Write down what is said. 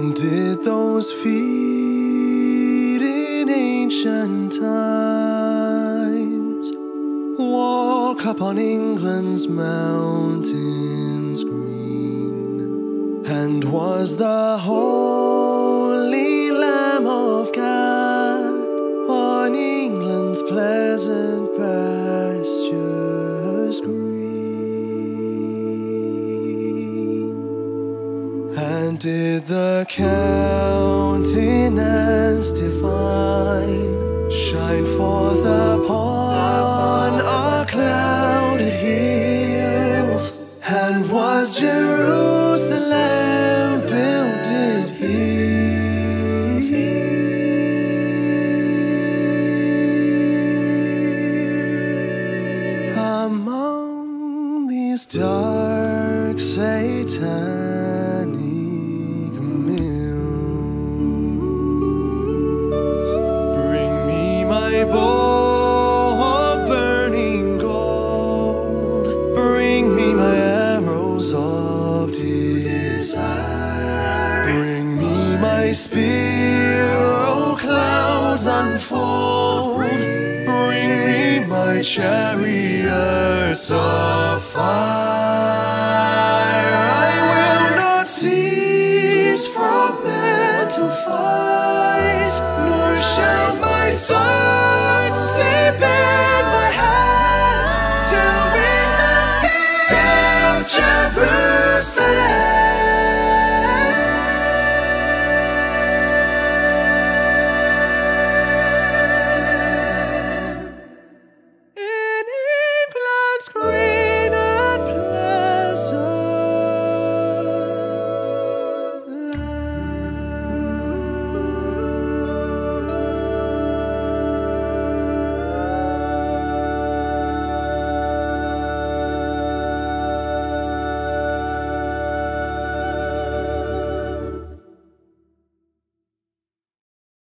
And did those feet in ancient times walk upon England's mountains green? And was the holy Lamb of God on England's pleasant pastures green? And did the countenance divine shine forth upon our clouded hills? And was Jerusalem builded here? Among these dark satanic bow of burning gold, bring me my arrows of desire, bring me my spear, oh clouds unfold, bring me my chariots of fire. I will not cease from mental fight, nor shall my sword say